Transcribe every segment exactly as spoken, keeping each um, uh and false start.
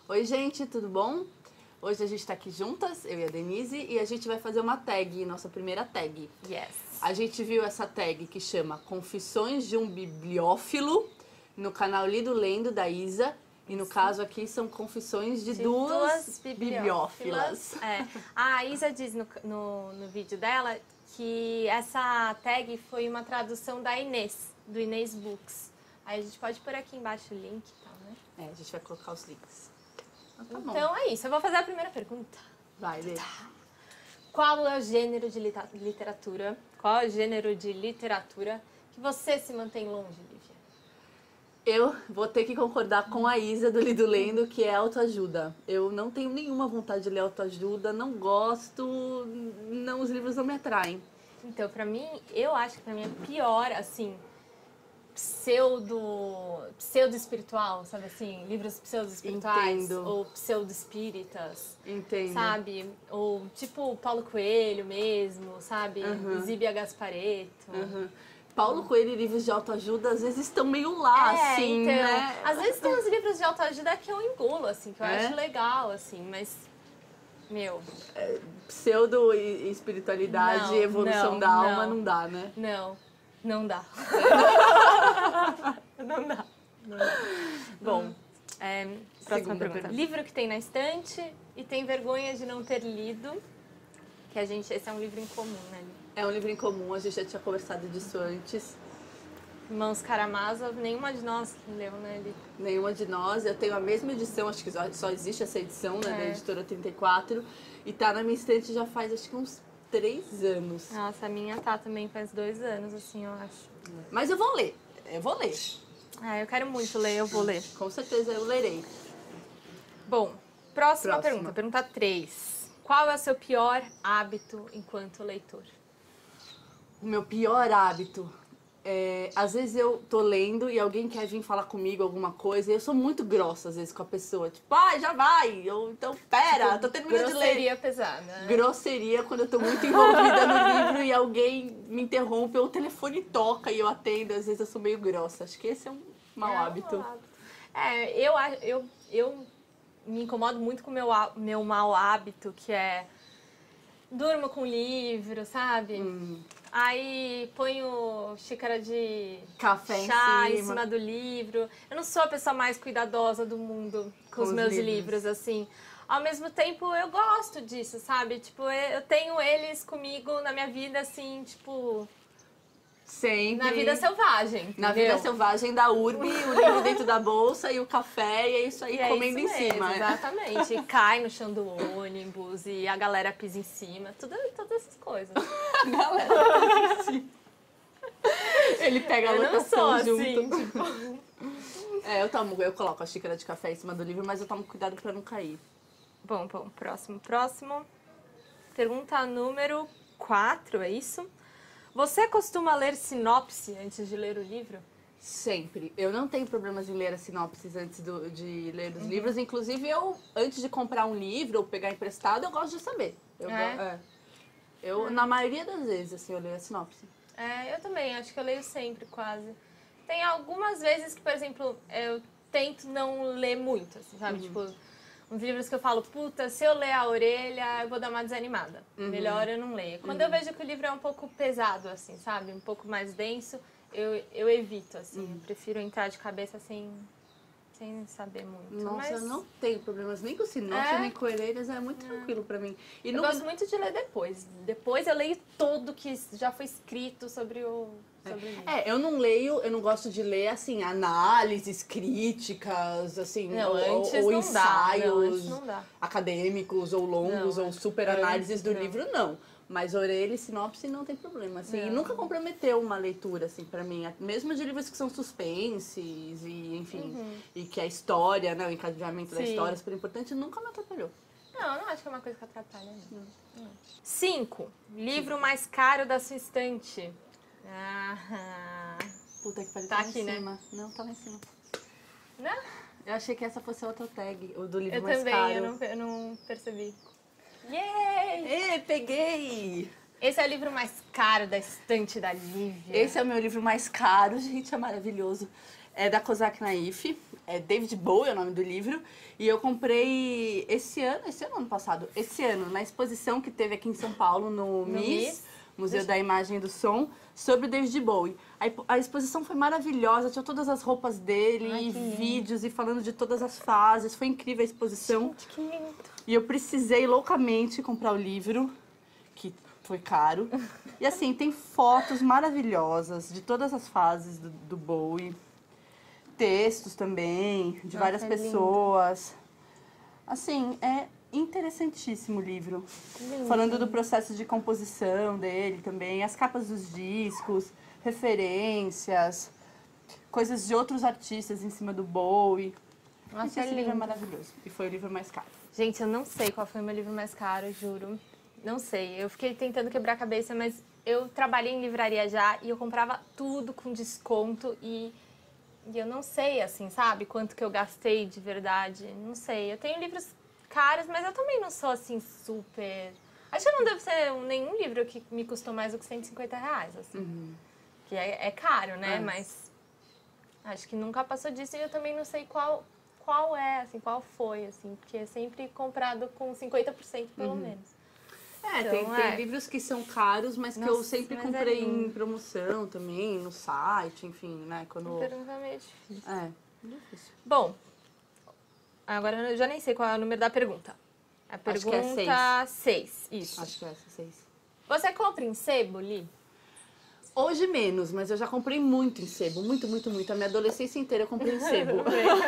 Oi, gente, tudo bom? Hoje a gente tá aqui juntas, eu e a Denise, e a gente vai fazer uma tag, nossa primeira tag. Yes. A gente viu essa tag que chama Confissões de um Bibliófilo, no canal Lido Lendo, da Isa. E no caso aqui são confissões de, de duas, duas bibliófilas. bibliófilas. É. A Isa diz no, no, no vídeo dela que essa tag foi uma tradução da Inês, do Inês Books. Aí a gente pode pôr aqui embaixo o link e tal, né? É, a gente vai colocar os links. Então, tá então é isso, eu vou fazer a primeira pergunta. Vai, Lê. Qual é o gênero de literatura, qual é o gênero de literatura que você se mantém longe, Lívia? Eu vou ter que concordar com a Isa do Lido Lendo, que é autoajuda. Eu não tenho nenhuma vontade de ler autoajuda, não gosto, não, os livros não me atraem. Então, pra mim, eu acho que pra mim é pior, assim, pseudo, pseudo espiritual, sabe assim? Livros pseudo espirituais. Entendo. Ou pseudo espíritas. Entendo. Sabe? Ou tipo Paulo Coelho mesmo, sabe? Uhum. Zíbia Gasparetto. Uhum. Paulo Coelho e livros de autoajuda às vezes estão meio lá, é, assim, então, né? Às vezes tem uns livros de autoajuda que eu engulo, assim, que eu é? acho legal, assim, mas, meu... É, pseudo-espiritualidade e evolução não, da alma não, não dá, né? Não, não dá. não dá. Não. Bom, é, próxima Segunda pergunta. pergunta. Livro que tem na estante e tem vergonha de não ter lido, que a gente, esse é um livro em comum, né? É um livro em comum, a gente já tinha conversado disso antes. Irmãos Karamazov, nenhuma de nós leu, né, Li? Nenhuma de nós. Eu tenho a mesma edição, acho que só existe essa edição, né, é. da editora trinta e quatro. E tá na minha estante já faz, acho que uns três anos. Nossa, a minha tá também faz dois anos, assim, eu acho. Mas eu vou ler, eu vou ler. Ah, eu quero muito ler, eu vou ler. Com certeza eu lerei. Bom, próxima, próxima. pergunta, pergunta três. Qual é o seu pior hábito enquanto leitor? O meu pior hábito é, às vezes eu tô lendo e alguém quer vir falar comigo alguma coisa e eu sou muito grossa às vezes com a pessoa, tipo, ah, já vai, ou então pera, tipo, tô terminando de ler. Grosseria pesada, né? Grosseria quando eu tô muito envolvida no livro e alguém me interrompe ou o telefone toca e eu atendo, às vezes eu sou meio grossa. Acho que esse é um mau é hábito. Um hábito. É, eu, eu, eu me incomodo muito com o meu, meu mau hábito, que é durmo com o livro, sabe? Hum. Aí ponho xícara de café chá em cima. em cima do livro. Eu não sou a pessoa mais cuidadosa do mundo com, com os meus livros. livros, assim. Ao mesmo tempo, eu gosto disso, sabe? Tipo, eu tenho eles comigo na minha vida, assim, tipo... Sempre. Na vida selvagem, entendeu? Na vida selvagem da Urbi, o livro dentro da bolsa e o café, e é isso aí, e comendo é isso em mesmo, cima. Exatamente. E cai no chão do ônibus e a galera pisa em cima, tudo, todas essas coisas. A galera pisa em cima. Ele pega a eu lotação não sou junto. assim, tipo... É, eu tomo, eu coloco a xícara de café em cima do livro, mas eu tomo cuidado pra não cair. Bom, bom, próximo, próximo. Pergunta número quatro, é isso? Você costuma ler sinopse antes de ler o livro? Sempre. Eu não tenho problemas em ler as sinopses antes do, de ler os uhum. livros. Inclusive, eu, antes de comprar um livro ou pegar emprestado, eu gosto de saber. Eu, é? é. eu é. Na maioria das vezes, assim, eu leio a sinopse. É, eu também. Acho que eu leio sempre, quase. Tem algumas vezes que, por exemplo, eu tento não ler muito, assim, sabe? Uhum. Tipo... uns livros que eu falo, puta, se eu ler a orelha, eu vou dar uma desanimada. Uhum. Melhor eu não leio. Quando uhum. eu vejo que o livro é um pouco pesado, assim, sabe? Um pouco mais denso, eu, eu evito, assim. Uhum. Eu prefiro entrar de cabeça sem, sem saber muito. Nossa, Mas... eu não tenho problemas nem com sinopse, é? nem com orelhas, é muito é. tranquilo pra mim. E eu no... gosto muito de ler depois. Depois eu leio tudo que já foi escrito sobre o... É, eu não leio, eu não gosto de ler, assim, análises, críticas, assim, não, ou, antes ou não ensaios dá. Não, antes não dá. acadêmicos ou longos não, ou super análises do não. livro, não. Mas orelha e sinopse não tem problema, assim. Não. E nunca comprometeu uma leitura, assim, pra mim. Mesmo de livros que são suspenses e, enfim, uhum. e que a história, né, o encadeamento da história é super importante, nunca me atrapalhou. Não, eu não acho que é uma coisa que atrapalha, não. não. Cinco. Livro Sim. mais caro da sua estante. Ah, puta que pariu, tá, tá aqui, em né? cima. Não, tá lá em cima. Não? Eu achei que essa fosse outra tag, o do livro eu mais também, caro. Eu também, eu não percebi. Yay! Ê, peguei! Esse é o livro mais caro da estante da Lívia. Esse é o meu livro mais caro, gente, é maravilhoso. É da Kozak Naif, é David Bowie é o nome do livro. E eu comprei esse ano, esse ano, ano passado, esse ano, na exposição que teve aqui em São Paulo, no, No M I S, M I S. Museu da Imagem e do Som, sobre o David Bowie. A, a exposição foi maravilhosa, tinha todas as roupas dele, Ai, e que lindo. vídeos, e falando de todas as fases. Foi incrível a exposição. Gente, que lindo. E eu precisei loucamente comprar o livro, que foi caro. E assim, tem fotos maravilhosas de todas as fases do, do Bowie. Textos também, de Nossa, várias é lindo. pessoas. Assim, é interessantíssimo o livro. Lindo. Falando do processo de composição dele também, as capas dos discos, referências, coisas de outros artistas em cima do Bowie. Nossa, Gente, é esse livro é lindo. maravilhoso. E foi o livro mais caro. Gente, eu não sei qual foi o meu livro mais caro, juro. Não sei. Eu fiquei tentando quebrar a cabeça, mas eu trabalhei em livraria já e eu comprava tudo com desconto e, e eu não sei, assim, sabe? Quanto que eu gastei de verdade. Não sei. Eu tenho livros caros, mas eu também não sou, assim, super... Acho que não deve ser nenhum livro que me custou mais do que cento e cinquenta reais, assim. Uhum. Que é, é caro, né? É. Mas acho que nunca passou disso e eu também não sei qual... qual é, assim, qual foi, assim, porque é sempre comprado com cinquenta por cento pelo Uhum. menos. É, Então, tem, tem é. livros que são caros, mas que eu Nossa, sempre mas é comprei em lindo. promoção também, no site, enfim, né? Quando... Pergunta meio difícil. É, difícil. Bom, agora eu já nem sei qual é o número da pergunta. A Acho que é pergunta seis, isso. Acho que é essa, seis. Você compra em sebo, Li? Hoje menos, mas eu já comprei muito em sebo, muito, muito, muito. A minha adolescência inteira eu comprei em sebo.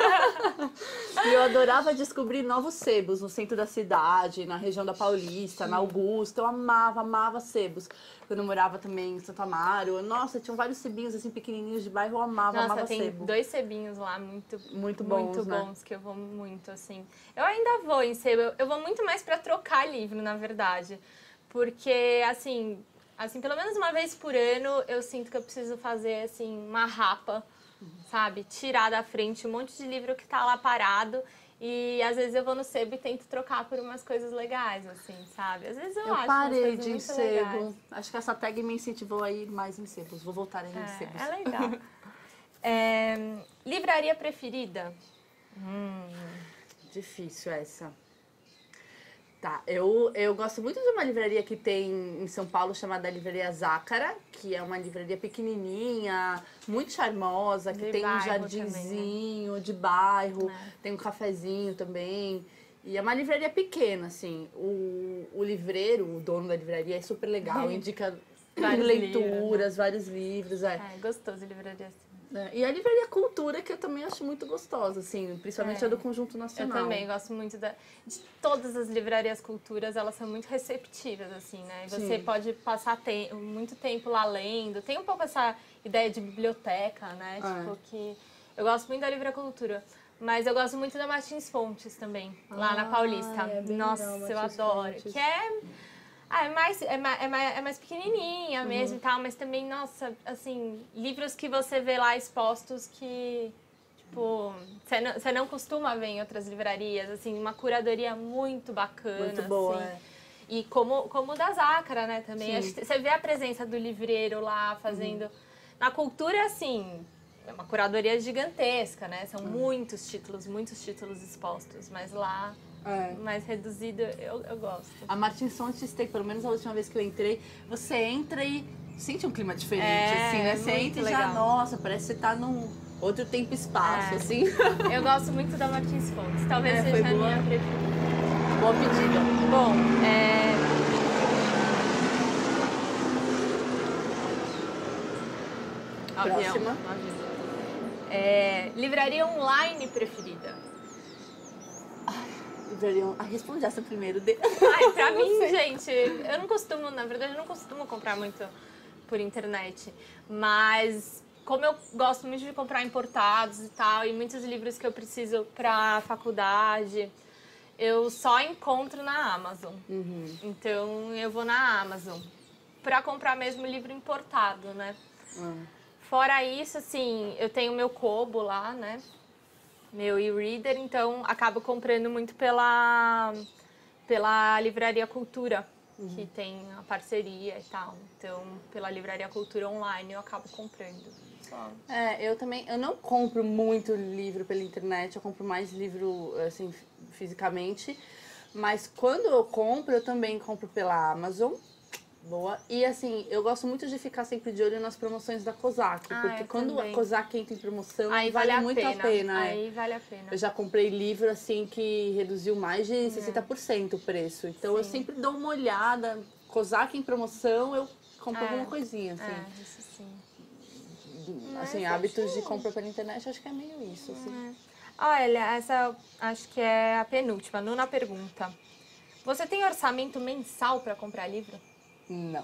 E eu adorava descobrir novos sebos no centro da cidade, na região da Paulista, na Augusta. Eu amava, amava sebos. Quando eu morava também em Santo Amaro, nossa, tinham vários sebinhos assim pequenininhos de bairro, eu amava, Nossa, amava tem sebo. dois sebinhos lá muito, Muito bons, muito né? bons, que eu vou muito, assim. Eu ainda vou em sebo, eu- eu vou muito mais pra trocar livro, na verdade. Porque, assim, assim, pelo menos uma vez por ano, eu sinto que eu preciso fazer, assim, uma rapa, sabe? Tirar da frente um monte de livro que tá lá parado. E às vezes eu vou no sebo e tento trocar por umas coisas legais, assim, sabe? Às vezes eu, Eu acho umas parei coisas de ir em muito legais. sebo. Acho que essa tag me incentivou a ir mais em sebos. Vou voltar a ir em sebos. É, é legal. É, livraria preferida? Hum, Difícil essa. Tá, eu, eu gosto muito de uma livraria que tem em São Paulo chamada Livraria Zácara, que é uma livraria pequenininha, muito charmosa, que De tem um bairro jardinzinho de bairro, É. tem um cafezinho também. E é uma livraria pequena, assim. O, o livreiro, o dono da livraria, é super legal, indica Vários leituras, livros, vários livros. É. é gostoso livraria assim. É, e a livraria Cultura, que eu também acho muito gostosa, assim, principalmente É. a do Conjunto Eu Nacional. também gosto muito da, de todas as livrarias culturas, elas são muito receptivas, assim, né? E você Sim. pode passar te, muito tempo lá lendo. Tem um pouco essa ideia de biblioteca, né? É. Tipo, que eu gosto muito da livraria cultura. Mas eu gosto muito da Martins Fontes também, lá na Ah, Paulista. é bem Nossa, legal, eu Martins adoro. Fontes. Que é... Ah, é mais, é mais, é mais, é mais pequenininha Uhum. mesmo e tal, mas também, nossa, assim, livros que você vê lá expostos que, tipo, você não, você não costuma ver em outras livrarias, assim, uma curadoria muito bacana, Muito boa, assim. é. E como, como o da Zácara, né, também. Sim. Acho que você vê a presença do livreiro lá fazendo... Na cultura, assim, é uma curadoria gigantesca, né? São muitos títulos, muitos títulos expostos, mas lá... É. mais reduzido, eu, eu gosto. A Martins Fontes tem, pelo menos a última vez que eu entrei, você entra e sente um clima diferente, É, assim, né? é Você muito entra e já, legal. nossa, parece que você tá num outro tempo e espaço, É. assim. Eu gosto muito da Martins Fontes, talvez É, foi seja a boa. minha preferida. Boa pedida. Bom, é... Próxima. Avião. É... Livraria online preferida? Livraria... Ah, responde essa primeiro. De... Ai, pra Eu não mim, sei. gente, eu não costumo, na verdade, eu não costumo comprar muito por internet. Mas como eu gosto muito de comprar importados e tal, e muitos livros que eu preciso pra faculdade, eu só encontro na Amazon. Uhum. Então eu vou na Amazon pra comprar mesmo livro importado, né? Hum. Fora isso, assim, eu tenho meu Kobo lá, né? Meu e-reader, então acabo comprando muito pela, pela Livraria Cultura. uhum. que tem a parceria e tal. Então, pela Livraria Cultura Online, eu acabo comprando. Só. É, eu também, eu não compro muito livro pela internet, eu compro mais livro, assim, fisicamente. Mas quando eu compro, eu também compro pela Amazon. Boa. E assim, eu gosto muito de ficar sempre de olho nas promoções da Kozak, ah, porque quando também. a Kozak entra em promoção, aí vale, vale a muito pena. a pena. Aí é. vale a pena. Eu já comprei livro assim que reduziu mais de sessenta por cento o preço. Então Sim. eu sempre dou uma olhada. Kozak em promoção, eu compro é. alguma coisinha, assim. É, isso sim. Assim, Mas hábitos acho... de compra pela internet, acho que é meio isso, assim. É. Olha, essa acho que é a penúltima, a nona pergunta. Você tem orçamento mensal para comprar livro? Não.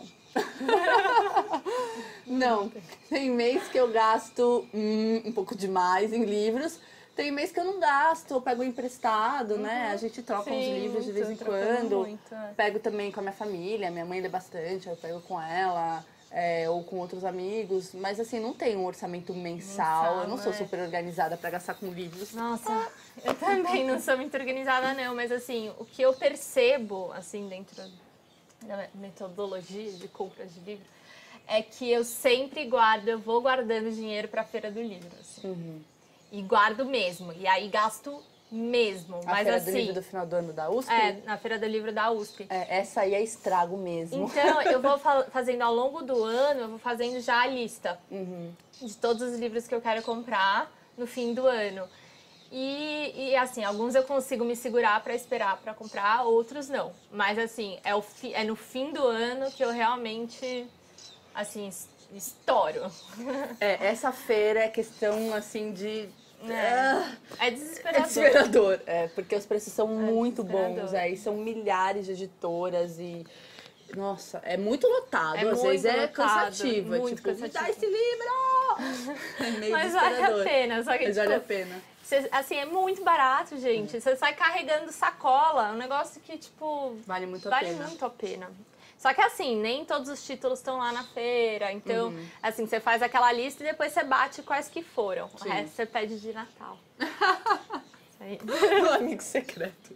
Não. Tem mês que eu gasto hum, um pouco demais em livros. Tem mês que eu não gasto, eu pego emprestado, uhum. né? A gente troca Sim, uns livros de vez em quando. Muito, é. Pego também com a minha família, minha mãe lê bastante, eu pego com ela. É, ou com outros amigos, mas assim, não tem um orçamento mensal, mensal eu não sou é. super organizada para gastar com livros. Nossa, ah. eu também não sou muito organizada não, mas assim, o que eu percebo, assim, dentro da metodologia de compra de livro, é que eu sempre guardo, eu vou guardando dinheiro para a Feira do Livro, assim, uhum. e guardo mesmo, e aí gasto mesmo, a mas Feira assim... do Livro do final do ano da U S P? É, na Feira do Livro da U S P. É, essa aí é estrago mesmo. Então, eu vou fa fazendo ao longo do ano, eu vou fazendo já a lista uhum. de todos os livros que eu quero comprar no fim do ano. E, e assim, alguns eu consigo me segurar para esperar para comprar, outros não. Mas assim, é, o fi é no fim do ano que eu realmente, assim, estouro. É, essa feira é questão, assim, de... É, é desesperador. É desesperador, é, porque os preços são é muito bons, aí são milhares de editoras e, nossa, é muito lotado, é às muito vezes é lotado, cansativo, é muito tipo, cansativo. me dá esse livro! É meio Mas vale a pena, só que, Mas tipo, vale a pena. Cê, assim, é muito barato, gente, você é. sai carregando sacola, um negócio que, tipo, vale muito a vale pena. muito a pena. Só que assim, nem todos os títulos estão lá na feira, então, uhum. assim, você faz aquela lista e depois você bate quais que foram. Sim. O resto você pede de Natal. Isso aí. O amigo secreto.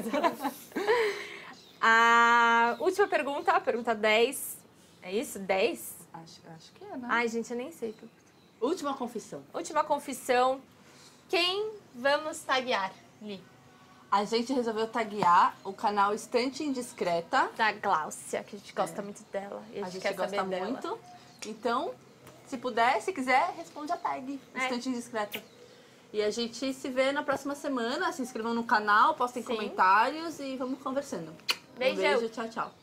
A última pergunta, pergunta dez. É isso? dez? Acho, acho que é, né? Ai, gente, eu nem sei. Última confissão. Última confissão. Quem vamos taguear, Li? A gente resolveu taguear o canal Estante Indiscreta. Da Gláucia, que a gente gosta é. muito dela. E a gente, a gente quer gosta saber muito. Dela. Então, se puder, se quiser, responde a tag é. Estante Indiscreta. E a gente se vê na próxima semana. Se inscrevam no canal, postem Sim. comentários e vamos conversando. Beijão. Um beijo, tchau, tchau.